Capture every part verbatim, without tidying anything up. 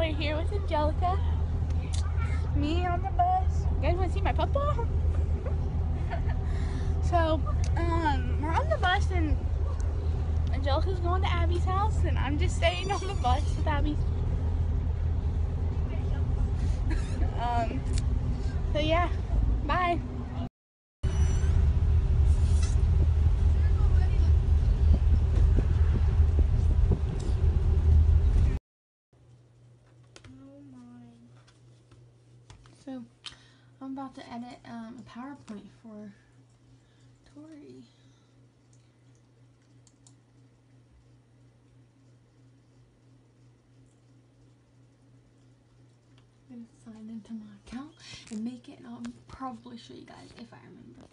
we're here with Angelica. Me on the bus. You guys want to see my papa? So, um, we're on the bus and Angelica's going to Abby's house and I'm just staying on the bus with Abby. um, so yeah, bye. So, I'm about to edit um, a PowerPoint for Tori. I'm going to sign into my account and make it, and I'll probably show you guys if I remember.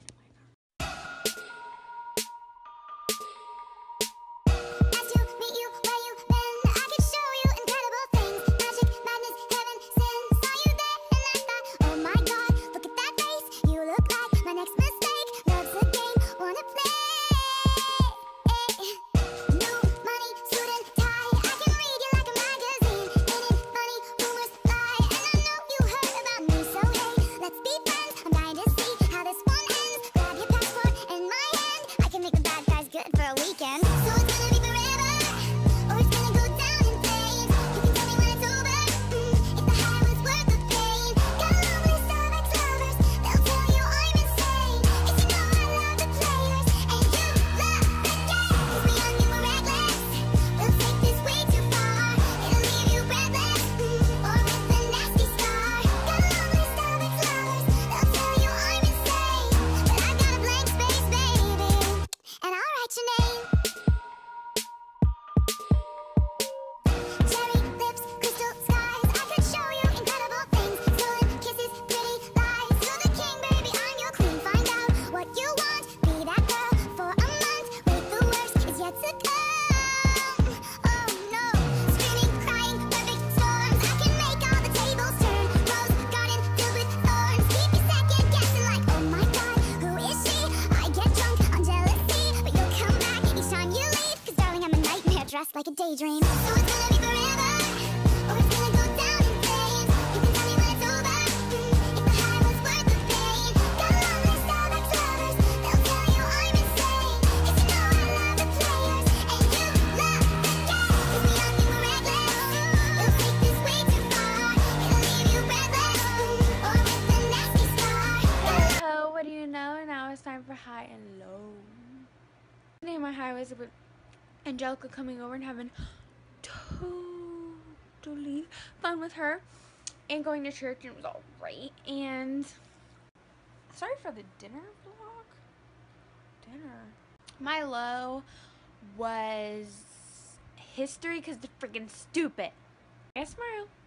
Like a daydream. So it's gonna be forever, or it's gonna go down in flames. You can tell me when it's over, mm, if the high was worth the pain. Got a long list of ex-lovers, they'll tell you I'm insane. If you know I love the players, and you love the game. Cause we young and we're reckless, we'll take this way too far. It'll leave you breathless, mm, or with a nasty scar. So, what do you know? Now it's time for high and low. Today my high was with Angelica coming over and having totally fun with her and going to church, and it was all right. And sorry for the dinner vlog. Dinner. My low was history because they're freaking stupid. I smile.